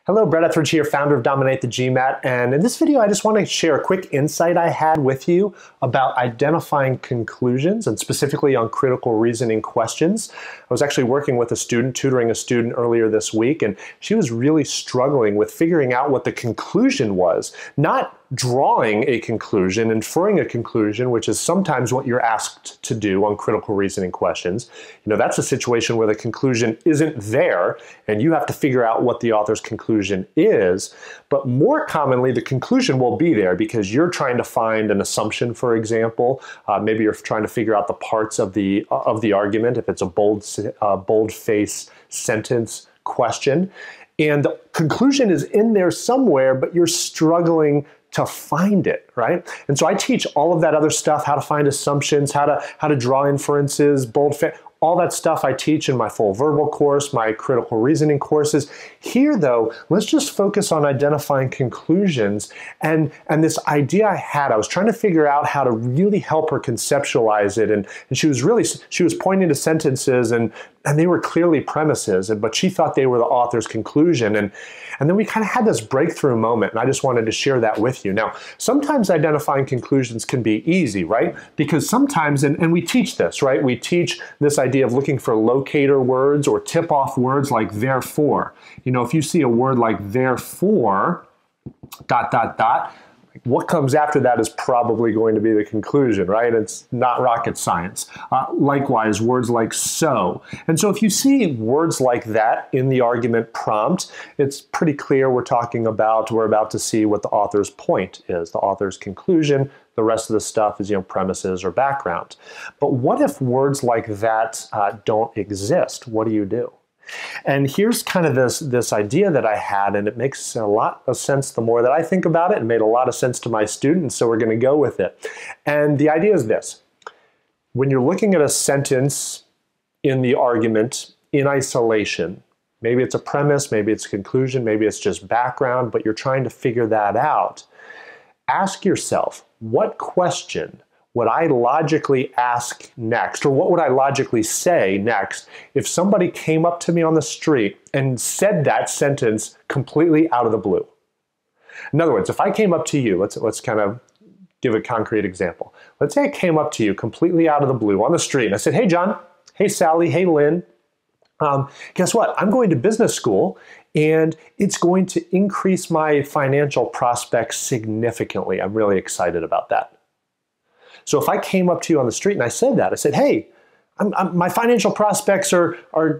Hello, Brett Etheridge here, founder of Dominate the GMAT, and in this video I just want to share a quick insight I had with you about identifying conclusions, and specifically on critical reasoning questions. I was actually working with a student, tutoring a student earlier this week, and she was really struggling with figuring out what the conclusion was, not drawing a conclusion, inferring a conclusion, which is sometimes what you're asked to do on critical reasoning questions. That's a situation where the conclusion isn't there, and you have to figure out what the author's conclusion is. But more commonly, the conclusion will be there because you're trying to find an assumption, for example. Maybe you're trying to figure out the parts of the argument, if it's a bold-face sentence question. And the conclusion is in there somewhere, but you're struggling to find it, right? And so I teach all of that other stuff, how to find assumptions, how to draw inferences, all that stuff I teach in my full verbal course, my critical reasoning courses. Here though, let's just focus on identifying conclusions. And this idea I had, I was trying to figure out how to really help her conceptualize it. And she was pointing to sentences and they were clearly premises, but she thought they were the author's conclusion. And then we kind of had this breakthrough moment, and I just wanted to share that with you. Now, sometimes identifying conclusions can be easy, right? Because sometimes, and we teach this, right? We teach this idea of looking for locator words or tip-off words like therefore. If you see a word like therefore, ... what comes after that is probably going to be the conclusion, right? It's not rocket science. Likewise, words like so. And so if you see words like that in the argument prompt, it's pretty clear we're about to see what the author's point is, the author's conclusion. The rest of the stuff is, premises or background. But what if words like that don't exist? What do you do? And here's kind of this idea that I had, and it makes a lot of sense the more that I think about it. It made a lot of sense to my students, so we're going to go with it. And the idea is this. When you're looking at a sentence in the argument in isolation, maybe it's a premise, maybe it's a conclusion, maybe it's just background, but you're trying to figure that out. Ask yourself, what question would I logically ask next, or what would I logically say next if somebody came up to me on the street and said that sentence completely out of the blue? In other words, if I came up to you, let's kind of give a concrete example. Let's say I came up to you completely out of the blue on the street and I said, hey John, hey Sally, hey Lynn, guess what? I'm going to business school and it's going to increase my financial prospects significantly. I'm really excited about that. So if I came up to you on the street and I said that, I said, hey, my financial prospects are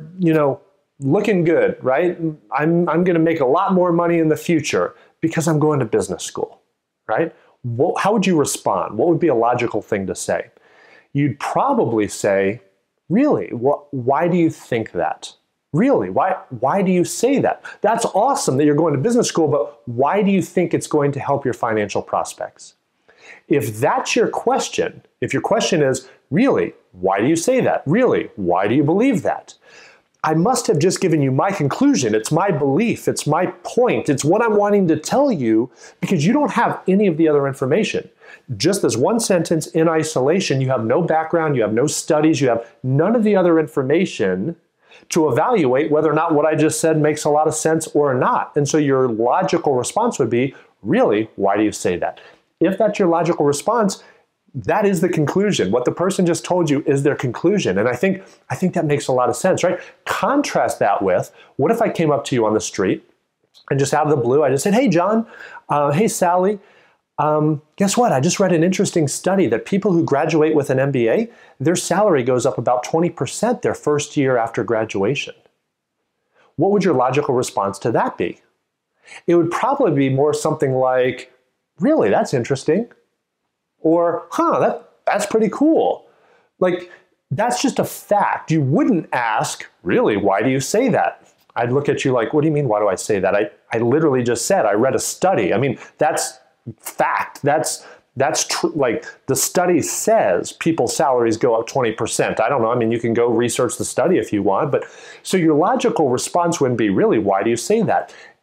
looking good, right? I'm going to make a lot more money in the future because I'm going to business school, right? How would you respond? What would be a logical thing to say? You'd probably say, really? Why do you think that? Really? Why do you say that? That's awesome that you're going to business school, but why do you think it's going to help your financial prospects? If that's your question, if your question is, really, why do you say that? Really, why do you believe that? I must have just given you my conclusion. It's my belief. It's my point. It's what I'm wanting to tell you because you don't have any of the other information. Just this one sentence in isolation, you have no background, you have no studies, you have none of the other information to evaluate whether or not what I just said makes a lot of sense or not. And so your logical response would be, really, why do you say that? If that's your logical response, that is the conclusion. What the person just told you is their conclusion. And I think that makes a lot of sense, right? Contrast that with, what if I came up to you on the street and just out of the blue, I just said, hey, John, hey, Sally, guess what? I just read an interesting study that people who graduate with an MBA, their salary goes up about 20% their first year after graduation. What would your logical response to that be? It would probably be more something like, really, that's interesting. Or, that's pretty cool. Like, that's just a fact. You wouldn't ask, really, why do you say that? I'd look at you like, what do you mean, why do I say that? I literally just said, I read a study. I mean, that's fact. That's true. Like, the study says people's salaries go up 20%. I don't know. I mean, you can go research the study if you want. But so your logical response wouldn't be, really, why do you say that?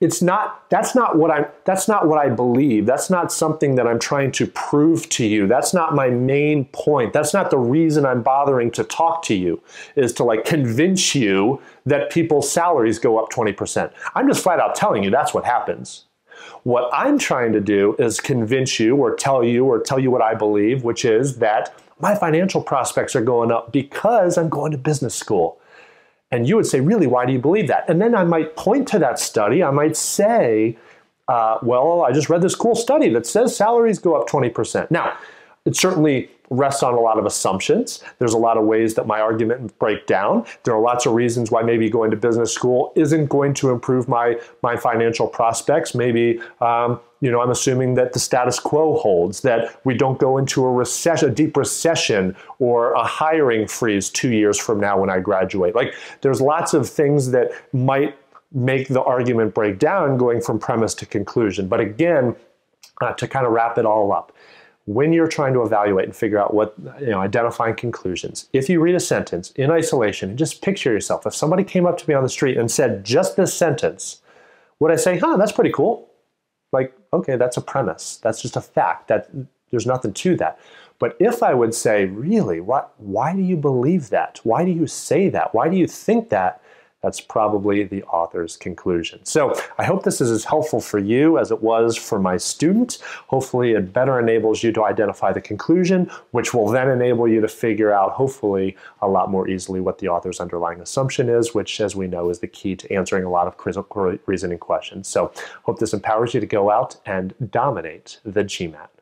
That's not what I believe. That's not something that I'm trying to prove to you. That's not my main point. That's not the reason I'm bothering to talk to you, is to like convince you that people's salaries go up 20%. I'm just flat out telling you that's what happens. What I'm trying to do is convince you or tell you what I believe, which is that my financial prospects are going up because I'm going to business school. And you would say, really, why do you believe that? And then I might point to that study. I might say, well, I just read this cool study that says salaries go up 20%. Now, it certainly rests on a lot of assumptions. There's a lot of ways that my argument break down. There are lots of reasons why maybe going to business school isn't going to improve my financial prospects. Maybe, I'm assuming that the status quo holds, that we don't go into a recession, a deep recession, or a hiring freeze 2 years from now when I graduate. Like, there's lots of things that might make the argument break down going from premise to conclusion. But again, to kind of wrap it all up, when you're trying to evaluate and figure out identifying conclusions, if you read a sentence in isolation and just picture yourself, if somebody came up to me on the street and said just this sentence, would I say, that's pretty cool? Like, okay, that's a premise. That's just a fact. That there's nothing to that. But if I would say, really, why do you believe that? Why do you say that? Why do you think that? That's probably the author's conclusion. So I hope this is as helpful for you as it was for my student. Hopefully it better enables you to identify the conclusion, which will then enable you to figure out, hopefully, a lot more easily what the author's underlying assumption is, which, as we know, is the key to answering a lot of critical reasoning questions. So hope this empowers you to go out and dominate the GMAT.